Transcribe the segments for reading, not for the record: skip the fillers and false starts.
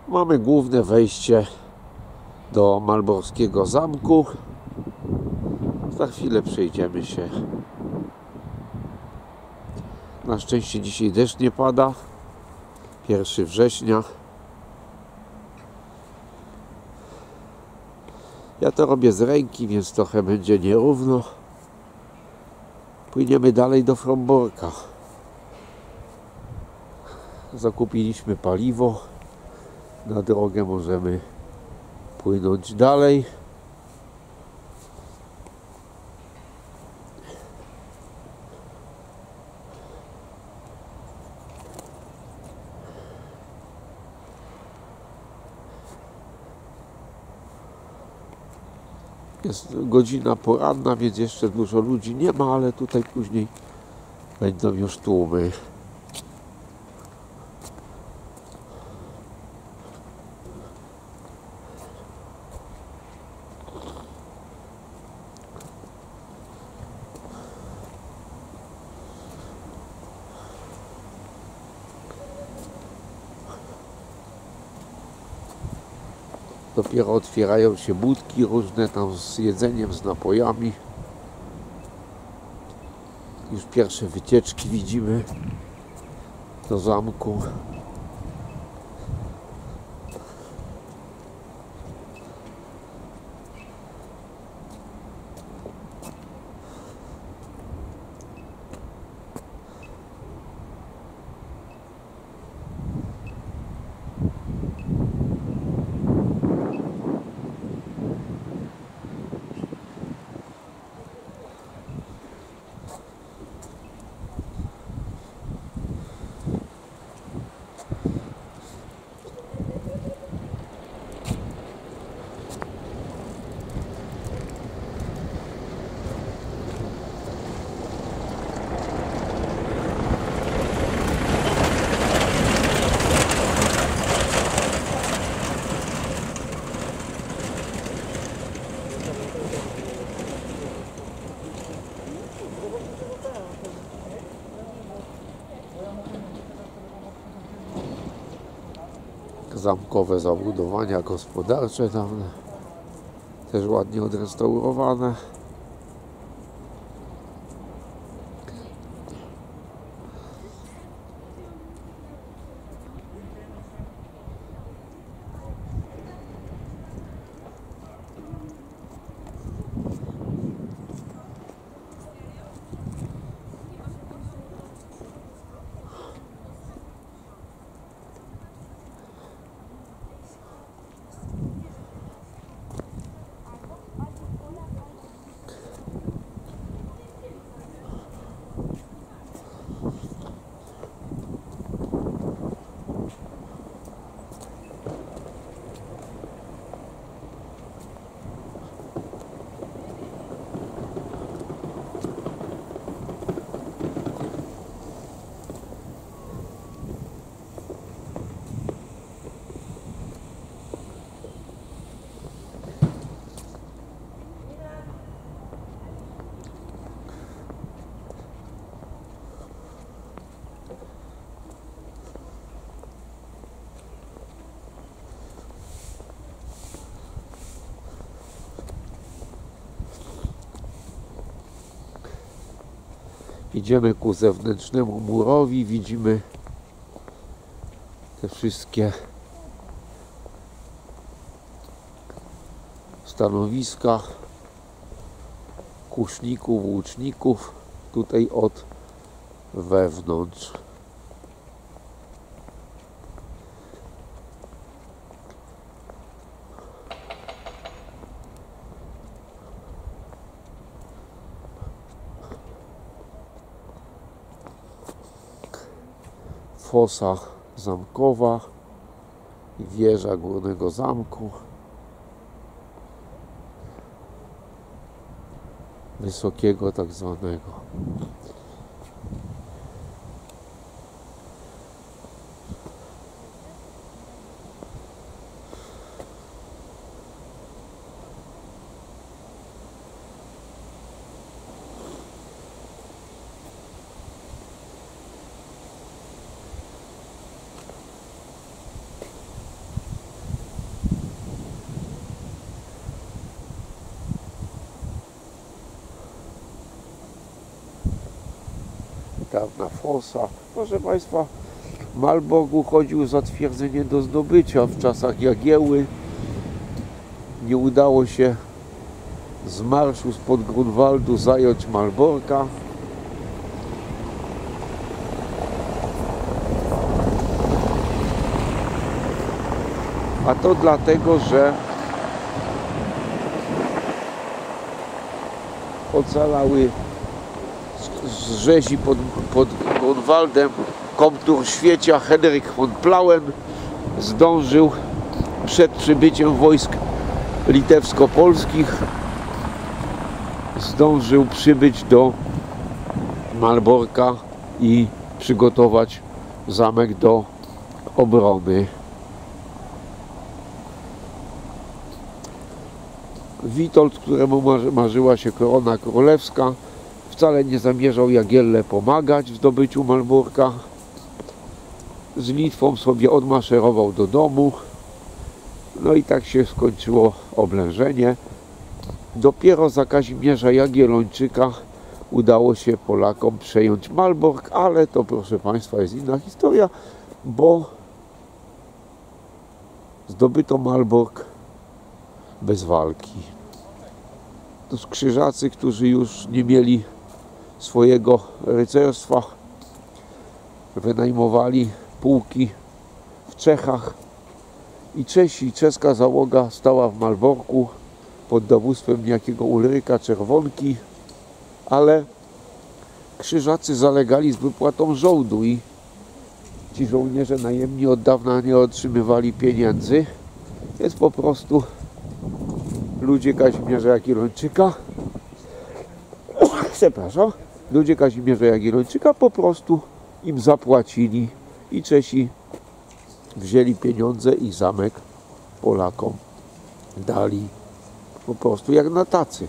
Mamy główne wejście do Malborskiego Zamku. Za chwilę przejdziemy się. Na szczęście dzisiaj deszcz nie pada. 1 września. Ja to robię z ręki, więc trochę będzie nierówno. Płyniemy dalej do Fromborka. Zakupiliśmy paliwo. Na drogę możemy płynąć dalej. Jest godzina poranna, więc jeszcze dużo ludzi nie ma, ale tutaj później będą już tłumy. Dopiero otwierają się budki różne tam z jedzeniem, z napojami. Już pierwsze wycieczki widzimy do zamku. Zamkowe zabudowania gospodarcze dawne, też ładnie odrestaurowane. Idziemy ku zewnętrznemu murowi, widzimy te wszystkie stanowiska kuszników, łuczników tutaj od wewnątrz. Fosa zamkowa i wieża górnego zamku. Wysokiego tak zwanego. dawna fosa. Proszę Państwa, Malbork uchodził za twierdzenie do zdobycia w czasach Jagiełły. Nie udało się z marszu spod Grunwaldu zająć Malborka. A to dlatego, że ocalały z rzezi pod Grunwaldem komtur Świecia Henryk von Plauen zdążył przed przybyciem wojsk litewsko-polskich przybyć do Malborka i przygotować zamek do obrony. Witold, któremu marzyła się korona królewska, wcale nie zamierzał Jagielle pomagać w zdobyciu Malborka. Z Litwą sobie odmaszerował do domu. No i tak się skończyło oblężenie. Dopiero za Kazimierza Jagiellończyka udało się Polakom przejąć Malbork, ale to, proszę Państwa, jest inna historia, bo zdobyto Malbork bez walki. To Krzyżacy, którzy już nie mieli swojego rycerstwa, wynajmowali pułki w Czechach i czeska załoga stała w Malborku pod dowództwem niejakiego Ulryka Czerwonki, ale Krzyżacy zalegali z wypłatą żołdu i ci żołnierze najemni od dawna nie otrzymywali pieniędzy, więc po prostu ludzie Kazimierza Jagiellończyka ludzie Kazimierza Jagiellończyka po prostu im zapłacili i Czesi wzięli pieniądze i zamek Polakom dali po prostu jak na tacy.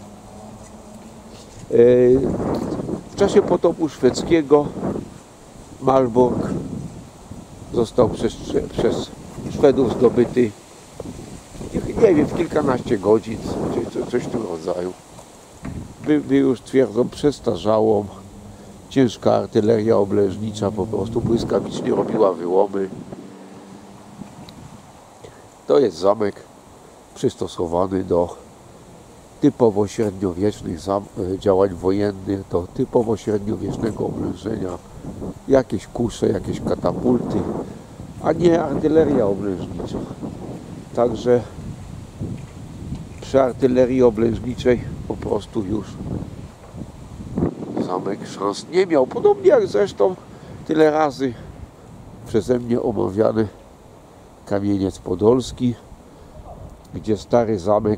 W czasie potopu szwedzkiego Malbork został przez Szwedów zdobyty, nie wiem, w kilkanaście godzin, czy coś w tym rodzaju. Był już twierdzą przestarzałą. Ciężka artyleria oblężnicza po prostu błyskawicznie robiła wyłomy. To jest zamek przystosowany do typowo średniowiecznych działań wojennych, do typowo średniowiecznego oblężenia. Jakieś kusze, jakieś katapulty, a nie artyleria oblężnicza. Także przy artylerii oblężniczej po prostu już zamek szans nie miał. Podobnie jak zresztą tyle razy przeze mnie omawiany Kamieniec Podolski, gdzie stary zamek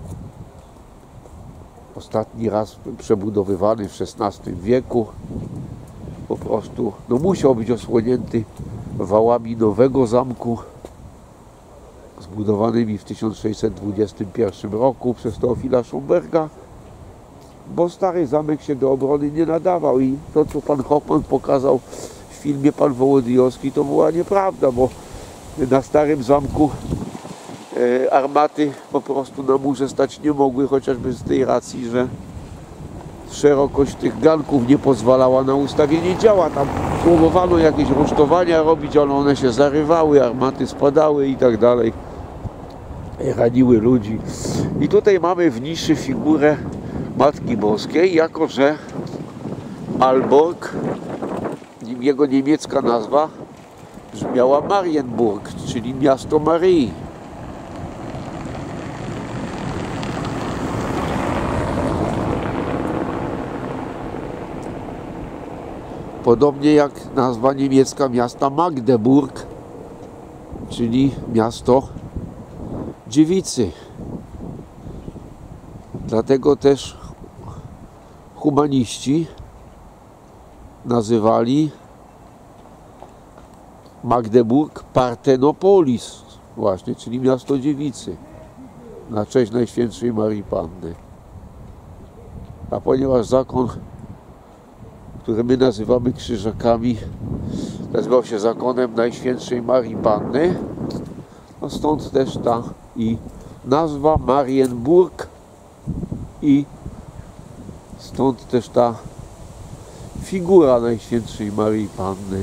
ostatni raz przebudowywany w XVI wieku po prostu musiał być osłonięty wałami nowego zamku zbudowanymi w 1621 roku przez Teofila Schomberga, bo stary zamek się do obrony nie nadawał i to, co pan Hoffman pokazał w filmie Pan Wołodyjowski, to była nieprawda, bo na starym zamku armaty po prostu na murze stać nie mogły, chociażby z tej racji, że szerokość tych ganków nie pozwalała na ustawienie działa. Tam próbowano jakieś rusztowania robić, ale one się zarywały, armaty spadały i tak dalej. Raniły ludzi. I tutaj mamy w niszy figurę Matki Boskiej, jako że Malbork, jego niemiecka nazwa brzmiała Marienburg, czyli miasto Maryi. Podobnie jak nazwa niemiecka miasta Magdeburg, czyli miasto dziewicy. Dlatego też humaniści nazywali Magdeburg Partenopolis, właśnie, czyli miasto dziewicy, na cześć Najświętszej Marii Panny. A ponieważ zakon, który my nazywamy krzyżakami, nazywał się zakonem Najświętszej Marii Panny, no stąd też ta i nazwa Marienburg i stąd też ta figura Najświętszej Maryi Panny.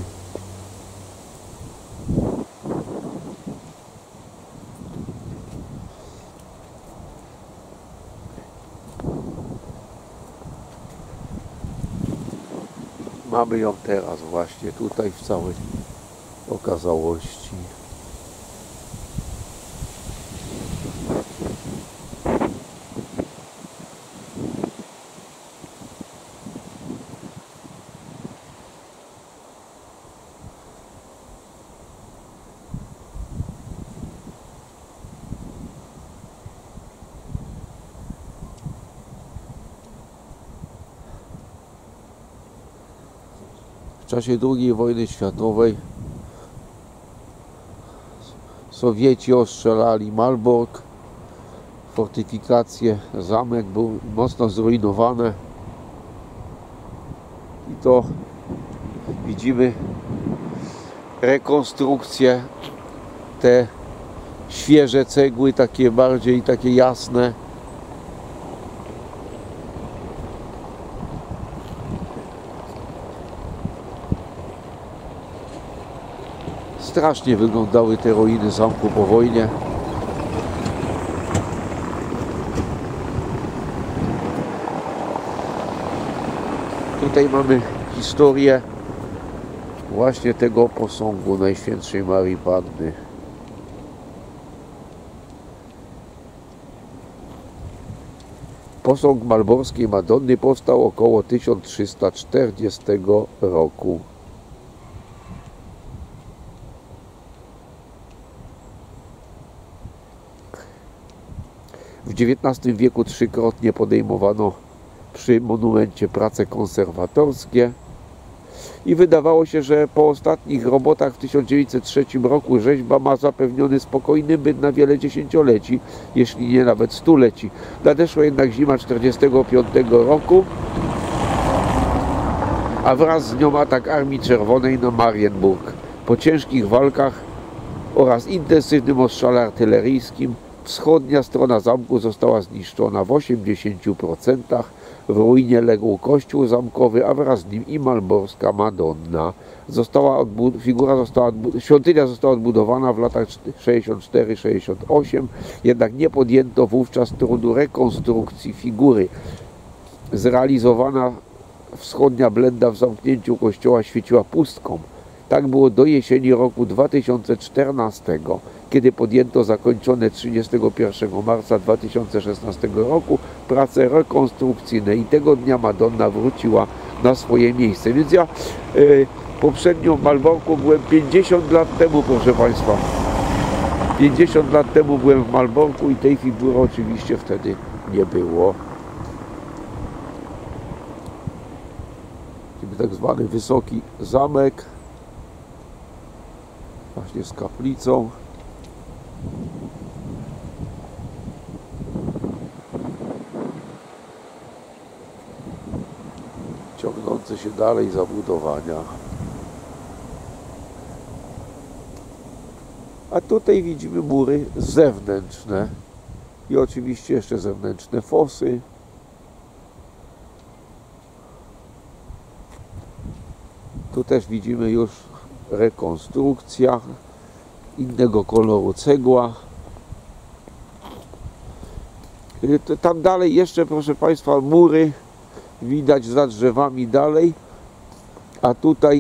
Mamy ją teraz właśnie tutaj w całej okazałości. W czasie II wojny światowej Sowieci ostrzelali Malbork, fortyfikacje, zamek był mocno zrujnowany i to widzimy rekonstrukcję, te świeże cegły, takie bardziej takie jasne. Strasznie wyglądały te ruiny zamku po wojnie. Tutaj mamy historię właśnie tego posągu Najświętszej Maryi Panny. Posąg malborskiej Madonny powstał około 1340 roku. W XIX wieku trzykrotnie podejmowano przy monumencie prace konserwatorskie i wydawało się, że po ostatnich robotach w 1903 roku rzeźba ma zapewniony spokojny byt na wiele dziesięcioleci, jeśli nie nawet stuleci. Nadeszła jednak zima 1945 roku, a wraz z nią atak Armii Czerwonej na Marienburg. Po ciężkich walkach oraz intensywnym ostrzale artyleryjskim wschodnia strona zamku została zniszczona w 80%. W ruinie legł kościół zamkowy, a wraz z nim i malborska Madonna. Świątynia została odbudowana w latach 64-68, jednak nie podjęto wówczas trudu rekonstrukcji figury. Zrealizowana wschodnia blenda w zamknięciu kościoła świeciła pustką. Tak było do jesieni roku 2014, kiedy podjęto zakończone 31 marca 2016 roku prace rekonstrukcyjne i tego dnia Madonna wróciła na swoje miejsce. Więc ja poprzednio w Malborku byłem 50 lat temu, proszę Państwa. 50 lat temu byłem w Malborku i tej figury oczywiście wtedy nie było. Tak zwany wysoki zamek, właśnie z kaplicą. Ciągnące się dalej zabudowania. A tutaj widzimy mury zewnętrzne i oczywiście jeszcze zewnętrzne fosy. Tu też widzimy już rekonstrukcja, innego koloru cegła. Tam dalej jeszcze, proszę Państwa, mury widać za drzewami dalej, a tutaj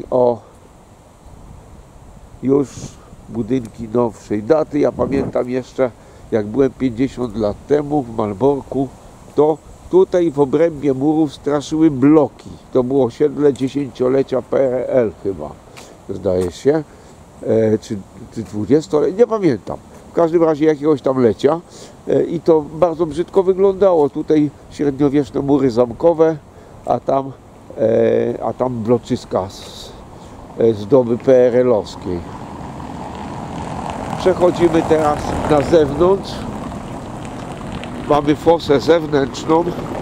już budynki nowszej daty. Ja pamiętam jeszcze, jak byłem 50 lat temu w Malborku, to tutaj w obrębie murów straszyły bloki. To było osiedle dziesięciolecia PRL chyba, zdaje się, czy 20-lecia, nie pamiętam. W każdym razie jakiegoś tam lecia i to bardzo brzydko wyglądało. Tutaj średniowieczne mury zamkowe, a tam bloczyska z doby PRL-owskiej. Przechodzimy teraz na zewnątrz. Mamy fosę zewnętrzną.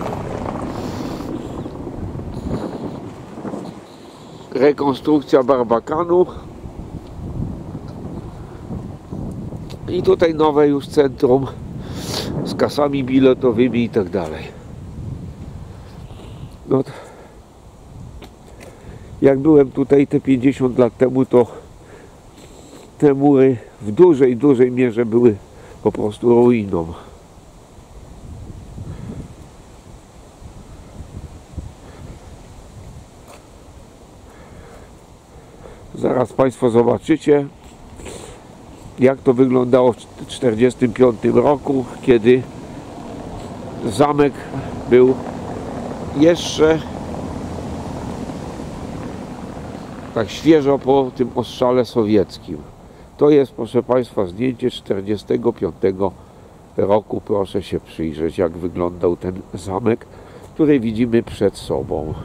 Rekonstrukcja Barbakanu. I tutaj nowe już centrum z kasami biletowymi i tak dalej. No, Jak byłem tutaj te 50 lat temu, to te mury w dużej mierze były po prostu ruiną. Zaraz Państwo zobaczycie, jak to wyglądało w 1945 roku, kiedy zamek był jeszcze tak świeżo po tym ostrzale sowieckim. To jest, proszę Państwa, zdjęcie 1945 roku. Proszę się przyjrzeć, jak wyglądał ten zamek, który widzimy przed sobą.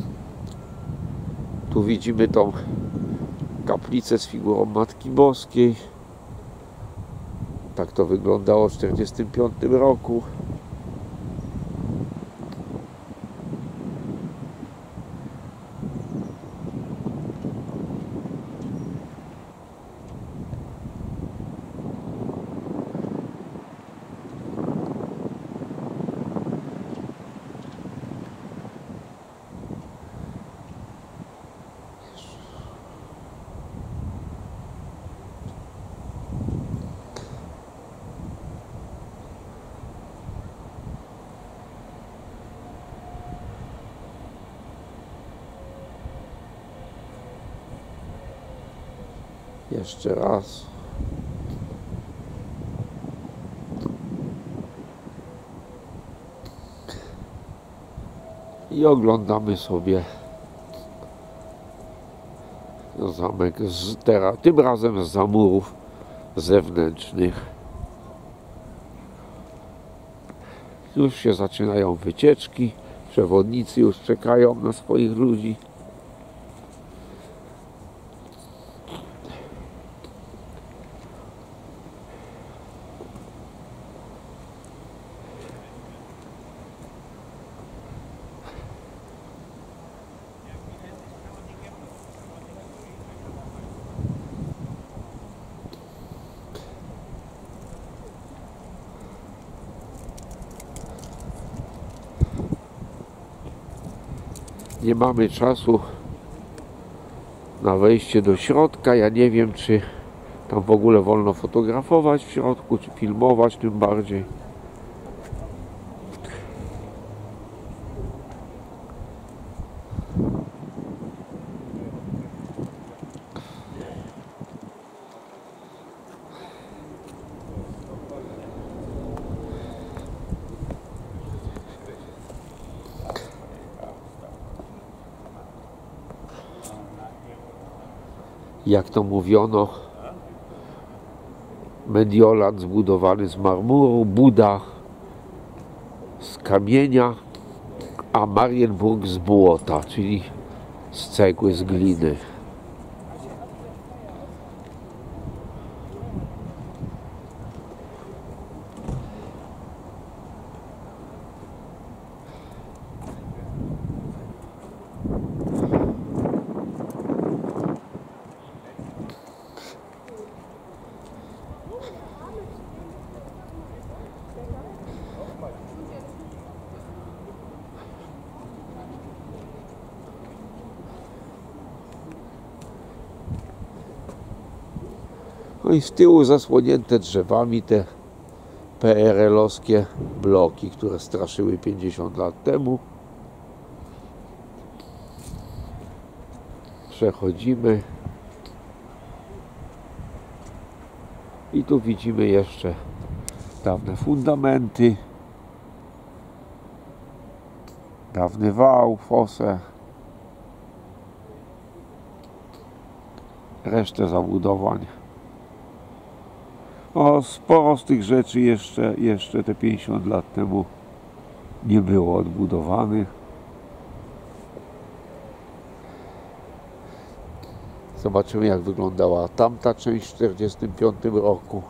Tu widzimy tą kaplicę z figurą Matki Boskiej. Tak to wyglądało w 1945 roku. Jeszcze raz. I oglądamy sobie zamek tym razem z zamurów zewnętrznych. Już się zaczynają wycieczki. Przewodnicy już czekają na swoich ludzi. Nie mamy czasu na wejście do środka. Ja nie wiem, czy tam w ogóle wolno fotografować w środku, czy filmować tym bardziej. Jak to mówiono, Mediolan zbudowany z marmuru, Buda z kamienia, a Marienburg z błota, czyli z cegły, z gliny. No i z tyłu zasłonięte drzewami te PRL-owskie bloki, które straszyły 50 lat temu. Przechodzimy i tu widzimy jeszcze dawne fundamenty, dawny wał, fosę, resztę zabudowań. O, sporo z tych rzeczy jeszcze te 50 lat temu nie było odbudowanych. Zobaczymy, jak wyglądała tamta część w 1945 roku.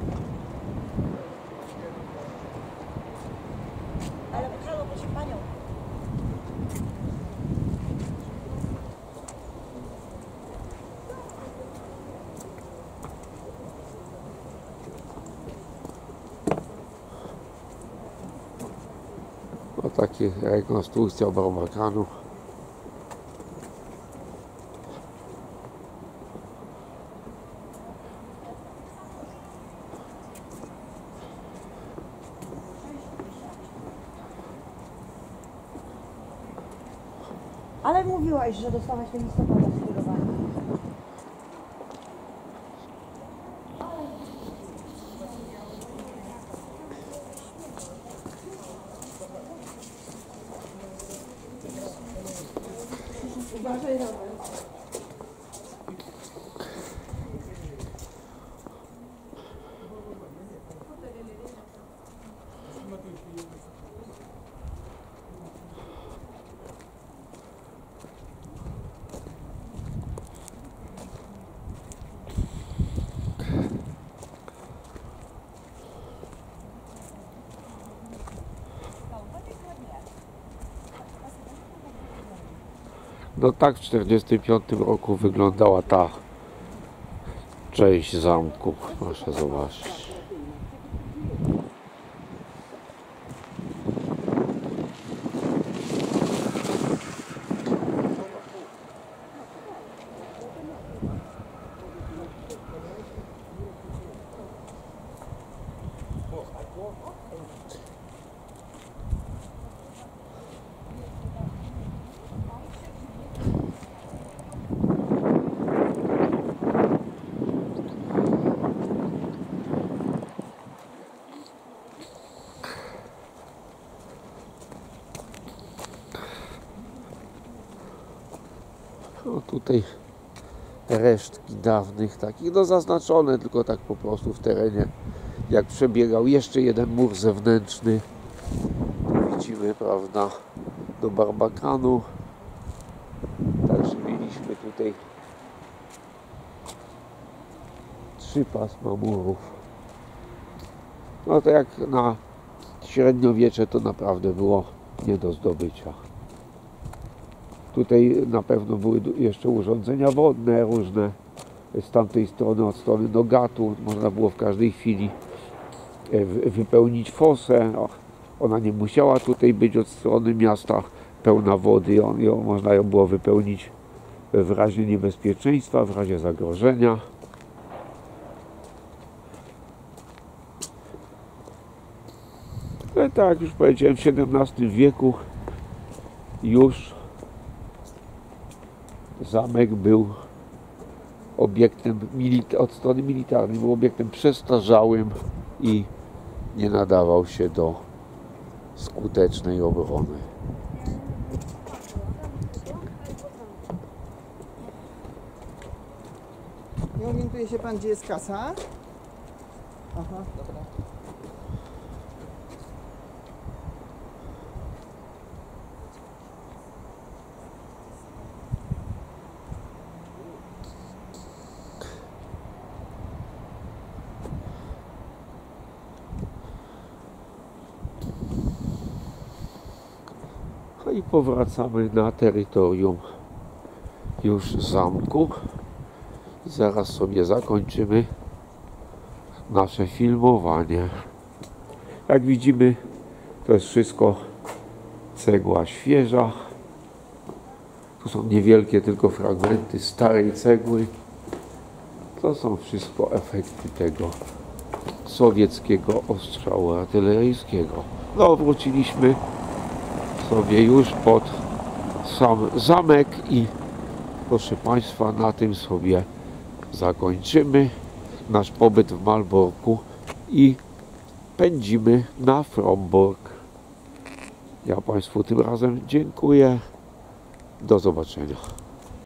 Ale wygrało, proszę Panią. Takie rekonstrukcja Barbakanu. Ale mówiłaś, że dostałaś do listopada skierowanie. Uważaj, Robert. No tak w 1945 roku wyglądała ta część zamku. Proszę zobaczyć. No tutaj resztki dawnych takich, no zaznaczone tylko tak po prostu w terenie, jak przebiegał jeszcze jeden mur zewnętrzny. Tu widzimy, prawda, do Barbakanu. Także mieliśmy tutaj 3 pasma murów. No to jak na średniowiecze to naprawdę było nie do zdobycia. Tutaj na pewno były jeszcze urządzenia wodne różne. Z tamtej strony, od strony Nogatu, można było w każdej chwili wypełnić fosę. Ona nie musiała tutaj być od strony miasta pełna wody. Można ją było wypełnić w razie niebezpieczeństwa, w razie zagrożenia. Ale tak jak już powiedziałem, w XVII wieku już zamek był obiektem od strony militarnej, był obiektem przestarzałym i nie nadawał się do skutecznej obrony. Nie orientuje się pan, gdzie jest kasa? Aha, dobra. No i powracamy na terytorium już zamku. I zaraz sobie zakończymy nasze filmowanie. Jak widzimy, to jest wszystko cegła świeża. Tu są niewielkie tylko fragmenty starej cegły. To są wszystko efekty tego sowieckiego ostrzału artyleryjskiego. No, wróciliśmy sobie już pod sam zamek i proszę Państwa, na tym sobie zakończymy nasz pobyt w Malborku i pędzimy na Frombork. Ja Państwu tym razem dziękuję. Do zobaczenia.